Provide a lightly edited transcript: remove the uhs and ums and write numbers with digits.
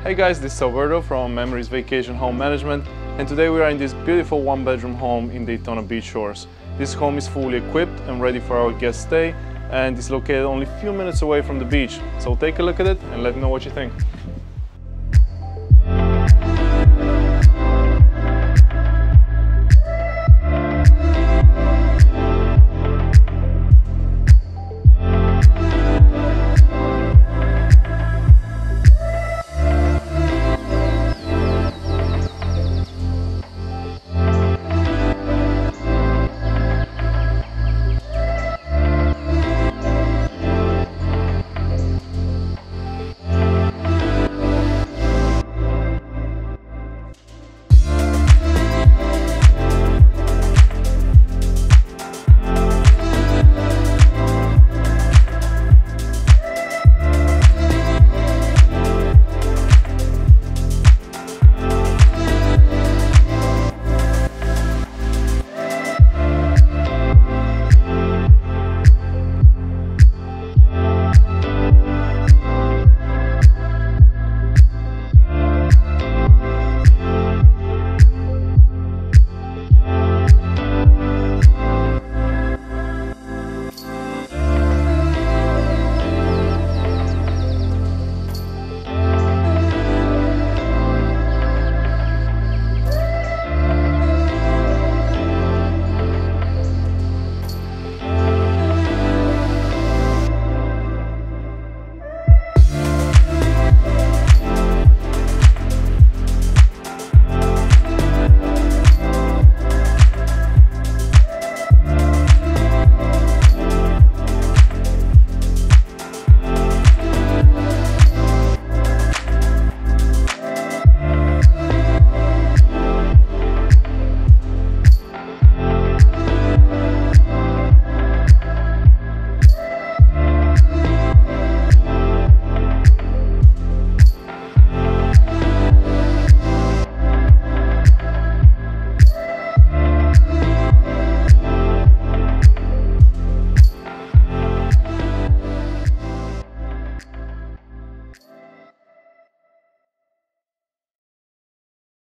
Hey guys, this is Alberto from Memories Vacation Home Management, and today we are in this beautiful one-bedroom home in Daytona Beach shores. This home is fully equipped and ready for our guest stay, and is located only a few minutes away from the beach. So take a look at it and let me know what you think.